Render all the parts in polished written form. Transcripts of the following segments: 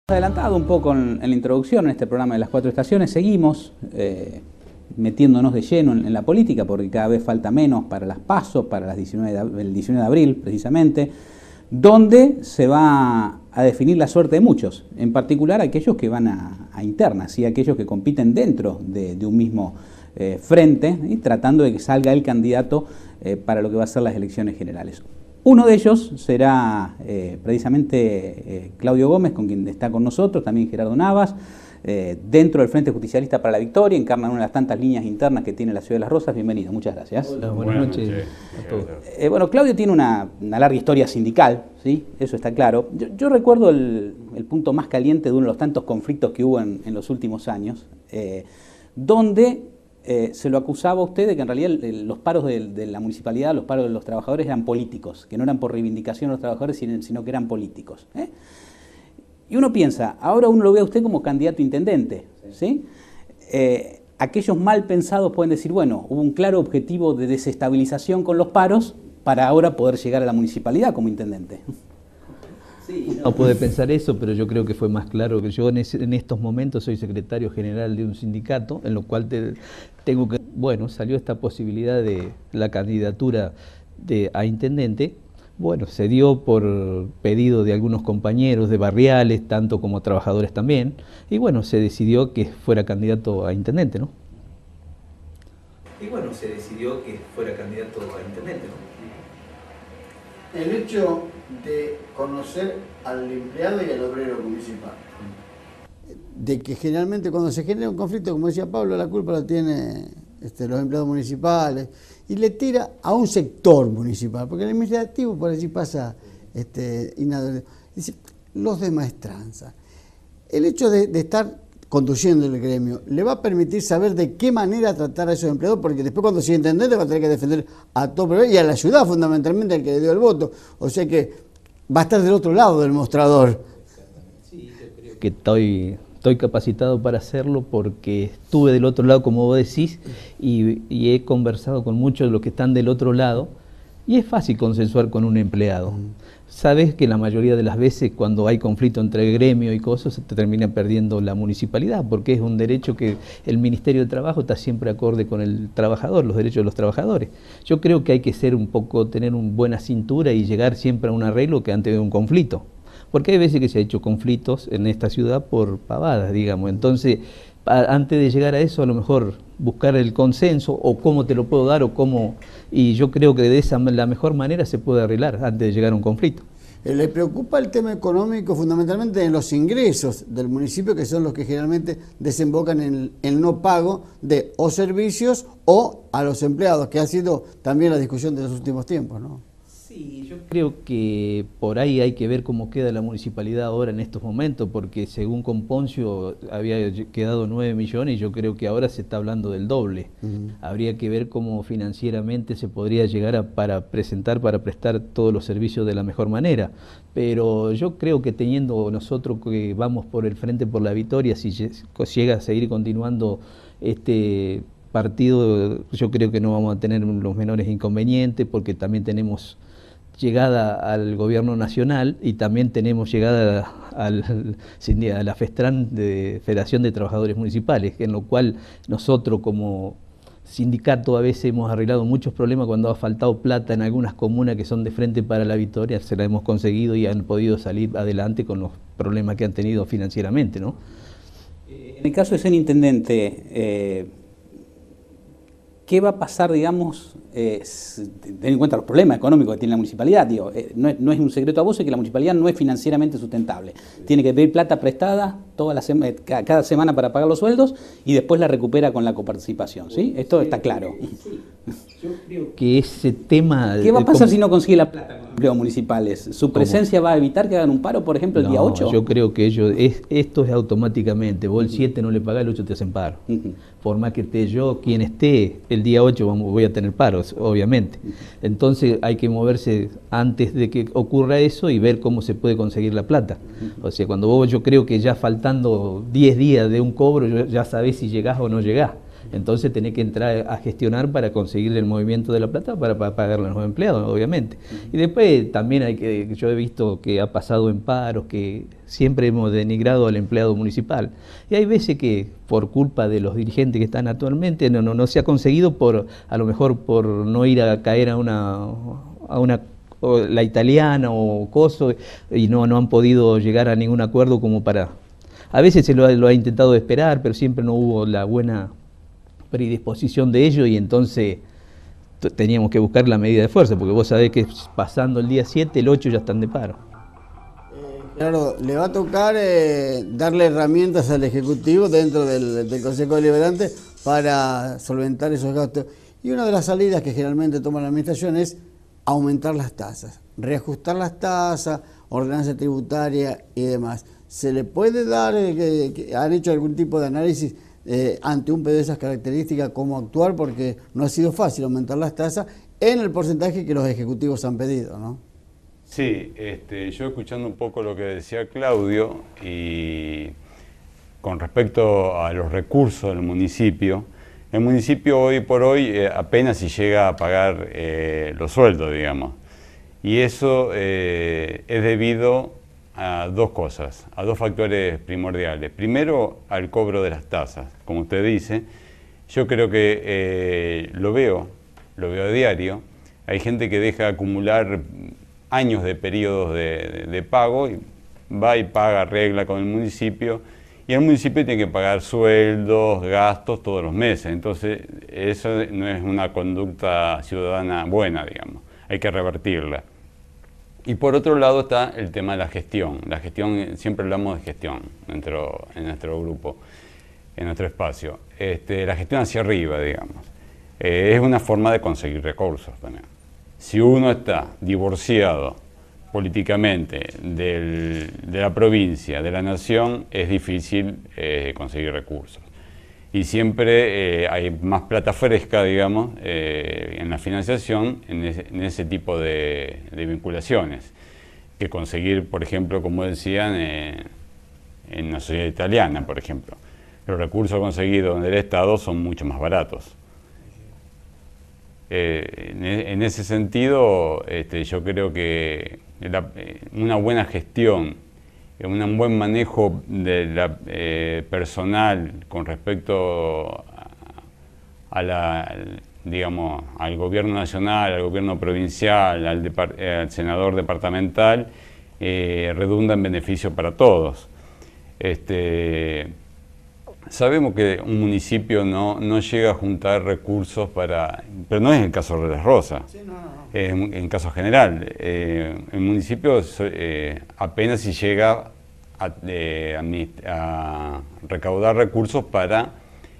Adelantado un poco en la introducción en este programa de las 4 estaciones, seguimos metiéndonos de lleno en la política porque cada vez falta menos para las PASO, para el 19 de abril precisamente, donde se va a definir la suerte de muchos, en particular aquellos que van a internas y aquellos que compiten dentro de un mismo frente y tratando de que salga el candidato para lo que va a ser las elecciones generales. Uno de ellos será precisamente Claudio Gómez, con quien está con nosotros, también Gerardo Navas, dentro del Frente Justicialista para la Victoria, encarnan una de las tantas líneas internas que tiene la Ciudad de las Rosas. Bienvenido, muchas gracias. Hola, buenas noches a todos. Bueno, Claudio tiene una larga historia sindical, ¿sí? Eso está claro. Yo recuerdo el punto más caliente de uno de los tantos conflictos que hubo en los últimos años, donde se lo acusaba a usted de que en realidad los paros de la municipalidad, los paros de los trabajadores eran políticos, que no eran por reivindicación de los trabajadores, sino que eran políticos. Y uno piensa, ahora uno lo ve a usted como candidato a intendente, ¿sí? Aquellos mal pensados pueden decir, bueno, hubo un claro objetivo de desestabilización con los paros para ahora poder llegar a la municipalidad como intendente. Sí, no puede pensar eso, pero yo creo que fue más claro que yo en estos momentos soy secretario general de un sindicato, en lo cual tengo que, bueno, salió esta posibilidad de la candidatura a intendente. Bueno, se dio por pedido de algunos compañeros de barriales, tanto como trabajadores también, y bueno, se decidió que fuera candidato a intendente, ¿no? El hecho de conocer al empleado y al obrero municipal. De que generalmente cuando se genera un conflicto, como decía Pablo, la culpa la tienen los empleados municipales y le tira a un sector municipal, porque el administrativo por allí pasa dice, los de maestranza. El hecho de estar conduciendo el gremio le va a permitir saber de qué manera tratar a esos empleados, porque después cuando sea intendente va a tener que defender a todo y a la ciudad fundamentalmente, al que le dio el voto, o sea que va a estar del otro lado del mostrador. Sí, yo creo que estoy capacitado para hacerlo porque estuve del otro lado, como vos decís, y he conversado con muchos de los que están del otro lado, y es fácil consensuar con un empleado. Sabes que la mayoría de las veces cuando hay conflicto entre gremio y cosas se te termina perdiendo la municipalidad, porque es un derecho que el Ministerio de Trabajo está siempre acorde con el trabajador, los derechos de los trabajadores. Yo creo que hay que ser tener una buena cintura y llegar siempre a un arreglo que antes de un conflicto. Porque hay veces que se ha hecho conflictos en esta ciudad por pavadas, digamos. Entonces, antes de llegar a eso, a lo mejor buscar el consenso, o cómo te lo puedo dar, o cómo... Y yo creo que de la mejor manera se puede arreglar antes de llegar a un conflicto. ¿Le preocupa el tema económico fundamentalmente en los ingresos del municipio, que son los que generalmente desembocan en el no pago de o servicios o a los empleados, que ha sido también la discusión de los últimos tiempos, ¿no? Sí, yo creo que por ahí hay que ver cómo queda la municipalidad ahora en estos momentos, porque según con Poncio había quedado 9 millones y yo creo que ahora se está hablando del doble. Habría que ver cómo financieramente se podría llegar para prestar todos los servicios de la mejor manera. Pero yo creo que teniendo nosotros que vamos por el Frente por la Victoria, si llega a seguir continuando este partido, yo creo que no vamos a tener los menores inconvenientes, porque también tenemos llegada al gobierno nacional y también tenemos llegada a la FESTRAN, de Federación de Trabajadores Municipales, en lo cual nosotros como sindicato a veces hemos arreglado muchos problemas cuando ha faltado plata en algunas comunas que son de Frente para la Victoria, se la hemos conseguido y han podido salir adelante con los problemas que han tenido financieramente, ¿no? En el caso de ser intendente, ¿qué va a pasar, digamos, teniendo en cuenta los problemas económicos que tiene la municipalidad? Digo, no es un secreto a voces que la municipalidad no es financieramente sustentable. Tiene que pedir plata prestada cada semana para pagar los sueldos y después la recupera con la coparticipación, ¿sí? Esto está claro. Yo creo que ese tema... ¿Qué va a pasar si no consigue la plata con los empleados municipales? ¿Su presencia va a evitar que hagan un paro, por ejemplo, el día 8? Yo creo que esto es automáticamente. Vos el 7 no le pagás, el 8 te hacen paro. Por más que esté yo, quien esté, el día 8 voy a tener paros, obviamente. Entonces hay que moverse antes de que ocurra eso y ver cómo se puede conseguir la plata. O sea, yo creo que ya faltando 10 días de un cobro, ya sabés si llegás o no llegás. Entonces tenés que entrar a gestionar para conseguir el movimiento de la plata para pagarle a los empleados, obviamente. Y después también yo he visto que ha pasado en paros, que siempre hemos denigrado al empleado municipal. Y hay veces que por culpa de los dirigentes que están actualmente no se ha conseguido, a lo mejor por no ir a caer a una o la italiana o coso, y no han podido llegar a ningún acuerdo como para... A veces se lo ha intentado esperar, pero siempre no hubo la buena predisposición de ellos, y entonces teníamos que buscar la medida de fuerza, porque vos sabés que pasando el día 7, el 8 ya están de paro. Claro, le va a tocar darle herramientas al Ejecutivo dentro del Consejo Deliberante para solventar esos gastos. Y una de las salidas que generalmente toma la Administración es aumentar las tasas, reajustar las tasas, ordenanza tributaria y demás. ¿Se le puede dar, han hecho algún tipo de análisis ante un pedido de esas características, cómo actuar? Porque no ha sido fácil aumentar las tasas en el porcentaje que los ejecutivos han pedido, ¿no? Sí, yo escuchando un poco lo que decía Claudio, y con respecto a los recursos del municipio, el municipio hoy por hoy apenas si llega a pagar los sueldos, digamos. Y eso es debido a dos cosas, a dos factores primordiales. Primero, al cobro de las tasas. Como usted dice, yo creo que lo veo a diario. Hay gente que deja acumular años de periodos de pago y va y paga, arregla con el municipio, y el municipio tiene que pagar sueldos, gastos todos los meses. Entonces eso no es una conducta ciudadana buena, digamos, hay que revertirla. Y por otro lado está el tema de la gestión. La gestión, siempre hablamos de gestión en nuestro grupo, en nuestro espacio. La gestión hacia arriba, digamos, es una forma de conseguir recursos también. Si uno está divorciado políticamente de la provincia, de la nación, es difícil conseguir recursos. Y siempre hay más plata fresca, digamos, en la financiación, en ese tipo de vinculaciones, que conseguir, por ejemplo, como decían, en la sociedad italiana, por ejemplo. Los recursos conseguidos del Estado son mucho más baratos. En ese sentido, yo creo que una buena gestión, un buen manejo de la personal con respecto digamos, al gobierno nacional, al gobierno provincial, al senador departamental, redunda en beneficio para todos. Sabemos que un municipio no llega a juntar recursos pero no es el caso de Las Rosas, sí, no. En caso general. El municipio apenas si llega a recaudar recursos para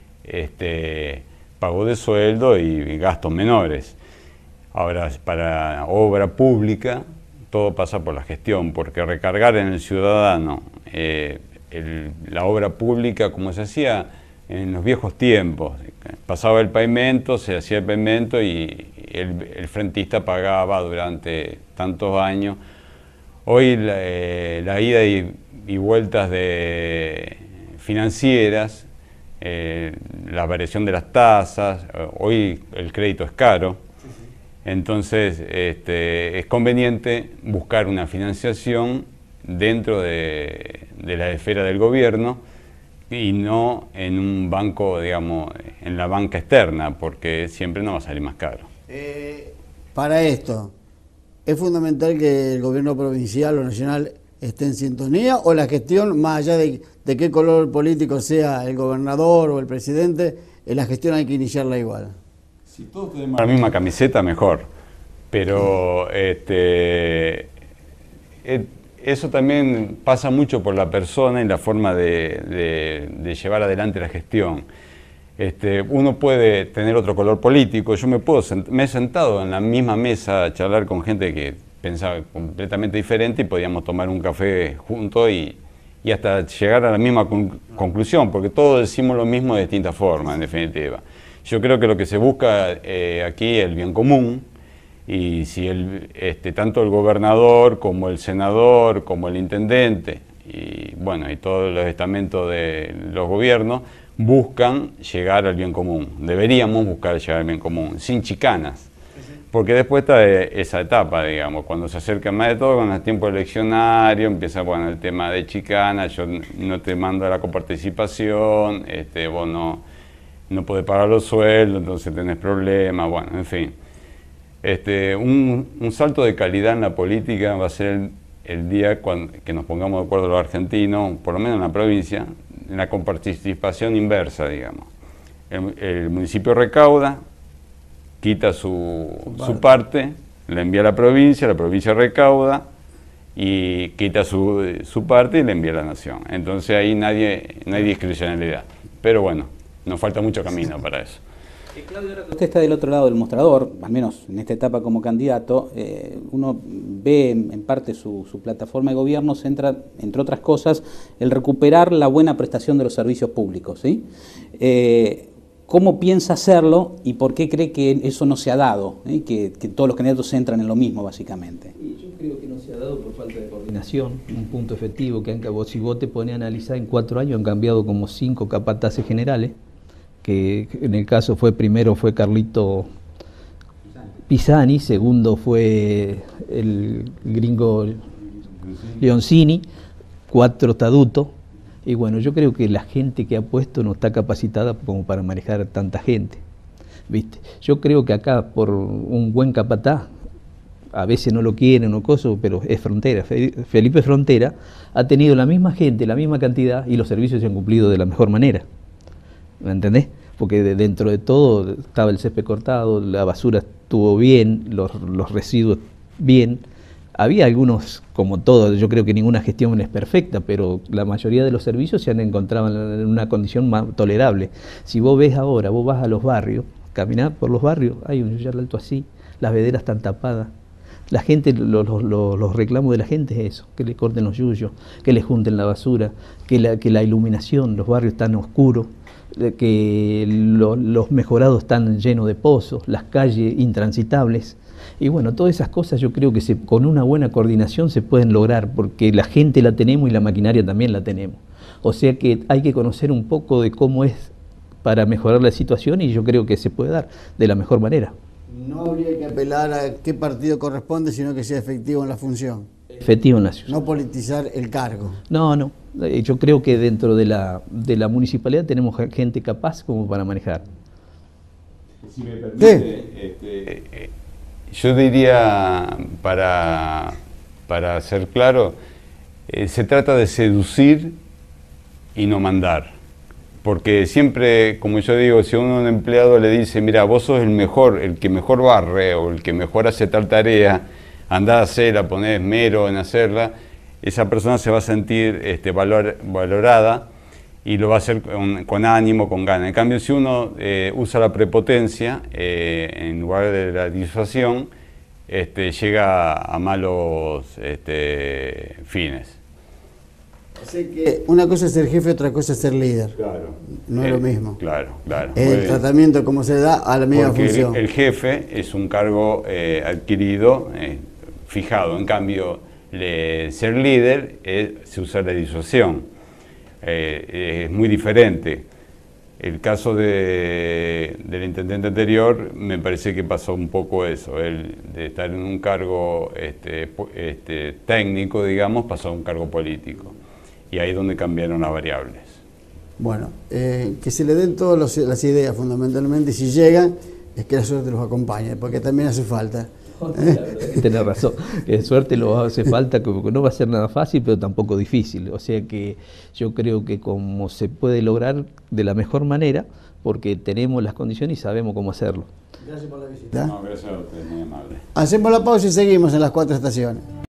pago de sueldo y gastos menores. Ahora, para obra pública, todo pasa por la gestión, porque recargar en el ciudadano la obra pública como se hacía en los viejos tiempos. Pasaba el pavimento, se hacía el pavimento y el frentista pagaba durante tantos años. Hoy la ida y vueltas financieras, la variación de las tasas, hoy el crédito es caro. Entonces es conveniente buscar una financiación dentro de la esfera del gobierno y no en un banco, digamos, en la banca externa, porque siempre nos va a salir más caro. Para esto, ¿es fundamental que el gobierno provincial o nacional esté en sintonía, o la gestión, más allá de qué color político sea el gobernador o el presidente, la gestión hay que iniciarla igual? Si todos tenemos la misma camiseta, mejor, pero eso también pasa mucho por la persona y la forma de llevar adelante la gestión. Uno puede tener otro color político. Yo me he sentado en la misma mesa a charlar con gente que pensaba completamente diferente y podíamos tomar un café juntos y hasta llegar a la misma conclusión, porque todos decimos lo mismo de distintas formas, en definitiva. Yo creo que lo que se busca aquí es el bien común. Y si tanto el gobernador como el senador, como el intendente y bueno, y todos los estamentos de los gobiernos buscan llegar al bien común. Deberíamos buscar llegar al bien común, sin chicanas. Porque después está esa etapa, digamos, cuando se acerca más de todo, con el tiempo eleccionario, empieza bueno, el tema de chicana, yo no te mando a la coparticipación, vos no podés pagar los sueldos, entonces tenés problemas, bueno, en fin. Un salto de calidad en la política va a ser el día que nos pongamos de acuerdo los argentinos, por lo menos en la provincia, en la coparticipación inversa, digamos. El municipio recauda, quita su parte, la envía a la provincia recauda y quita su parte y la envía a la nación. Entonces ahí no hay discrecionalidad. Pero bueno, nos falta mucho camino para eso. Claudio, ahora que usted está del otro lado del mostrador, al menos en esta etapa como candidato, uno ve en parte su plataforma de gobierno centra, entre otras cosas, el recuperar la buena prestación de los servicios públicos, ¿sí? ¿Cómo piensa hacerlo y por qué cree que eso no se ha dado? Que todos los candidatos se centran en lo mismo, básicamente. Y yo creo que no se ha dado por falta de coordinación, un punto efectivo que si vos te pones a analizar en 4 años han cambiado como 5 capataces generales, que en el caso primero fue Carlito Pisani, segundo fue el gringo Leoncini, 4 Taduto. Y bueno, yo creo que la gente que ha puesto no está capacitada como para manejar tanta gente, ¿viste? Yo creo que acá por un buen capataz, a veces no lo quieren o cosas, pero es Frontera. Felipe Frontera ha tenido la misma gente, la misma cantidad y los servicios se han cumplido de la mejor manera, ¿me entendés? Porque dentro de todo estaba el césped cortado, la basura estuvo bien, los residuos bien. Había algunos, como todo, yo creo que ninguna gestión es perfecta, pero la mayoría de los servicios se han encontrado en una condición más tolerable. Si vos ves ahora, vos vas a los barrios, caminás por los barrios, hay un yuyal alto así, las veredas están tapadas. La gente, los reclamos de la gente es eso, que le corten los yuyos, que le junten la basura, que la iluminación, los barrios están oscuros, que los mejorados están llenos de pozos, las calles intransitables. Y bueno, todas esas cosas yo creo que con una buena coordinación se pueden lograr, porque la gente la tenemos y la maquinaria también la tenemos. O sea que hay que conocer un poco de cómo es para mejorar la situación y yo creo que se puede dar de la mejor manera. No habría que apelar a qué partido corresponde, sino que sea efectivo en la función. Efectivo en la ciudad. No politizar el cargo. No. Yo creo que dentro de la municipalidad tenemos gente capaz como para manejar. Si me permite, yo diría, para ser claro, se trata de seducir y no mandar. Porque siempre, como yo digo, si a un empleado le dice, mira, vos sos el que mejor barre o el que mejor hace tal tarea, andá a hacerla, ponés esmero en hacerla, esa persona se va a sentir valorada y lo va a hacer con ánimo, con ganas. En cambio, si uno usa la prepotencia en lugar de la disuasión, llega a malos fines. Así que una cosa es ser jefe, otra cosa es ser líder. Claro. No es lo mismo. Claro. El tratamiento como se da a la misma función. El jefe es un cargo adquirido, fijado. En cambio, ser líder se usa la disuasión. Es muy diferente. El caso del intendente anterior, me parece que pasó un poco eso, el de estar en un cargo técnico, digamos, pasó a un cargo político. Y ahí es donde cambiaron las variables. Bueno, que se le den todas las ideas fundamentalmente, y si llegan, es que la suerte los acompañe, porque también hace falta. Tenés razón, suerte lo hace falta, no va a ser nada fácil, pero tampoco difícil. O sea que yo creo que como se puede lograr de la mejor manera, porque tenemos las condiciones y sabemos cómo hacerlo. Gracias por la visita. No, gracias a usted, muy amable. Hacemos la pausa y seguimos en las 4 estaciones.